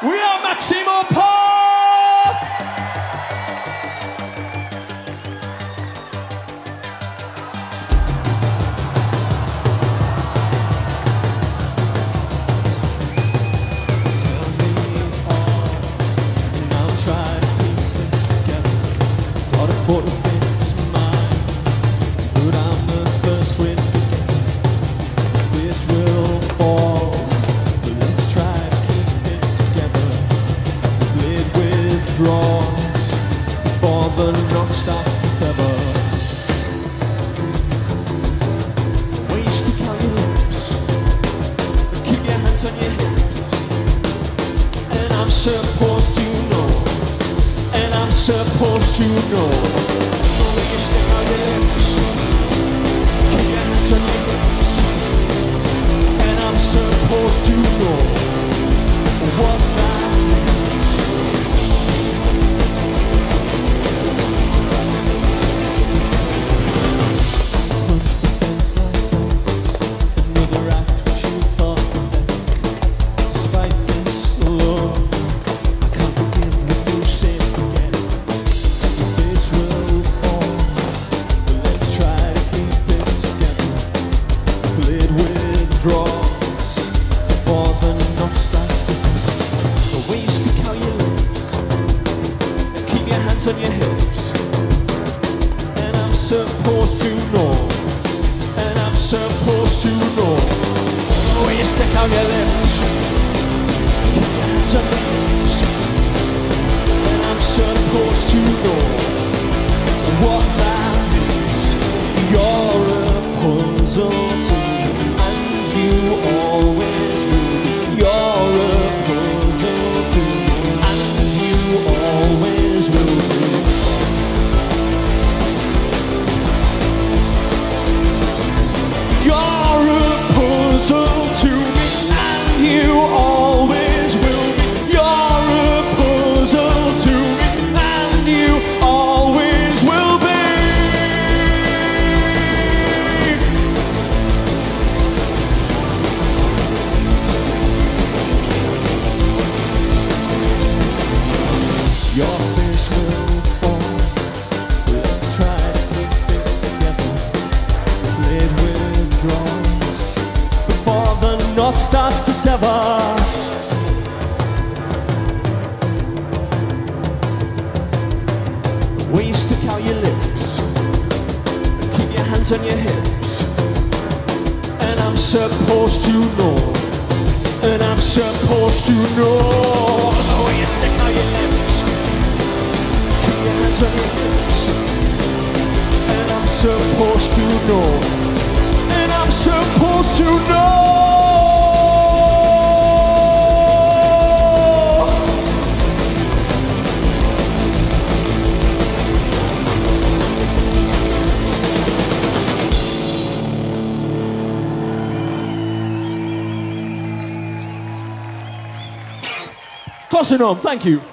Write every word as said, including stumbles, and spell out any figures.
We are Maximo Park! Tell me all, and I'll try to piece it together. Got a photo fits mine, but I'm the first one to get it. This will fall, but let's try to keep it together. Blade withdraws before the knot starts to sever. Waist to count your lips, keep your hands on your hips. And I'm supposed to know, and I'm supposed to know. Waist to count your lips, keep your hands on your hips. And I'm supposed to know what that means. Punched the fence last night, another act which you thought pathetic. Despite this love, I can't forgive what you say forget it. Your face will fall, but let's try to keep it together. Blade withdraws before the knot starts to sever. The ways to count your lips and keep your hands on your hips. And I'm supposed to know, and I'm supposed to know. The ways to count your lips, keep your hands on your hips. And I'm supposed to know what that means. You're a puzzle to me, and you always will be. You're a puzzle to me, and you always will be. You're a puzzle to me, and you always will be. You're a puzzle to me, and you always will be. Your face will fall, let's try to keep it together. Blade withdraws before the knot starts to sever. Ways to count your lips and keep your hands on your hips. And I'm supposed to know, and I'm supposed to know. Ways to count your lips, keep your hands on your hips. And I'm supposed to know, and I'm supposed to know. Close enough, thank you.